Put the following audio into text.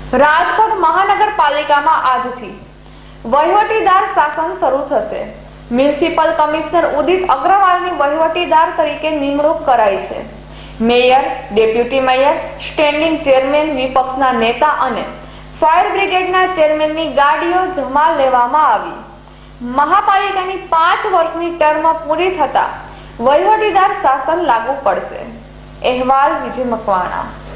રાજકોટ મહાનગરપાલિકામાં આજથી વહીવટીદાર શાસન શરૂ થશે। મ્યુનિસિપલ કમિશનર ઉદિત અગ્રવાલની વહીવટીદાર તરીકે નિમણૂક કરાઈ છે। Mayor, deputy mayor, standing chairman, વિપક્ષના નેતા અને ફાયર બ્રિગેડના ચેરમેનની ગાડીઓ જમા લેવામાં આવી। મહાપાલિકાની 5 વર્ષની ટર્મ પૂરી થતા વહીવટીદાર શાસન લાગુ પડશે। અહેવાલ વિજય મકવાણા।